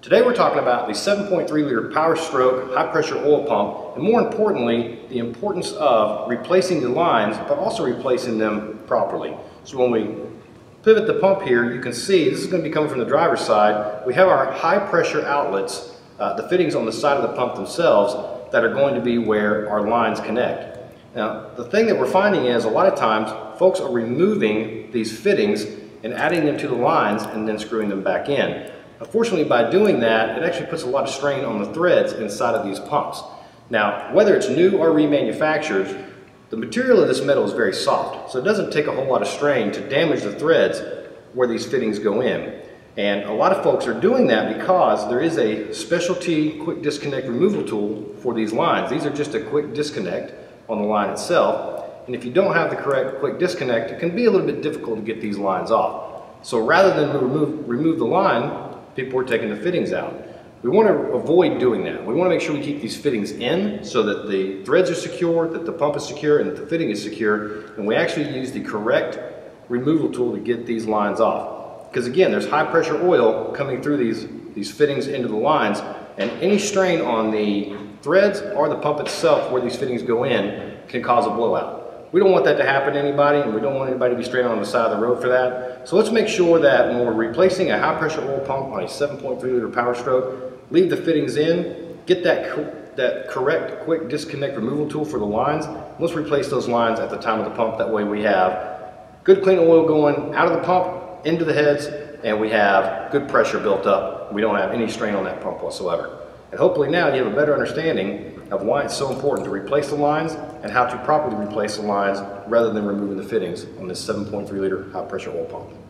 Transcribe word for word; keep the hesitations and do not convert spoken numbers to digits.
Today we're talking about the seven point three liter power stroke high pressure oil pump, and more importantly, the importance of replacing the lines, but also replacing them properly. So when we pivot the pump here, you can see this is going to be coming from the driver's side. We have our high pressure outlets, uh, the fittings on the side of the pump themselves, that are going to be where our lines connect. Now, the thing that we're finding is a lot of times folks are removing these fittings and adding them to the lines and then screwing them back in. Unfortunately, by doing that, it actually puts a lot of strain on the threads inside of these pumps. Now, whether it's new or remanufactured, the material of this metal is very soft, so it doesn't take a whole lot of strain to damage the threads where these fittings go in. And a lot of folks are doing that because there is a specialty quick disconnect removal tool for these lines. These are just a quick disconnect on the line itself, and if you don't have the correct quick disconnect, it can be a little bit difficult to get these lines off. So rather than remove, remove the line, people are taking the fittings out. We want to avoid doing that. We want to make sure we keep these fittings in so that the threads are secure, that the pump is secure, and that the fitting is secure, and we actually use the correct removal tool to get these lines off. Because again, there's high pressure oil coming through these, these fittings into the lines, and any strain on the threads or the pump itself where these fittings go in can cause a blowout. We don't want that to happen to anybody, and we don't want anybody to be stranded on the side of the road for that. So let's make sure that when we're replacing a high pressure oil pump on a seven point three liter power stroke, leave the fittings in, get that, co that correct quick disconnect removal tool for the lines. Let's replace those lines at the time of the pump. That way we have good clean oil going out of the pump into the heads, and we have good pressure built up. We don't have any strain on that pump whatsoever. And hopefully now you have a better understanding of why it's so important to replace the lines and how to properly replace the lines rather than removing the fittings on this seven point three liter high pressure oil pump.